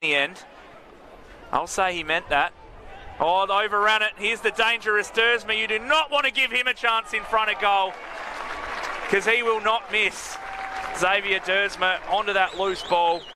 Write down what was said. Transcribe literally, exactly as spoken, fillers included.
the end. I'll say he meant that. Oh, they overran it. Here's the dangerous Duursma. You do not want to give him a chance in front of goal because he will not miss. Xavier Duursma onto that loose ball.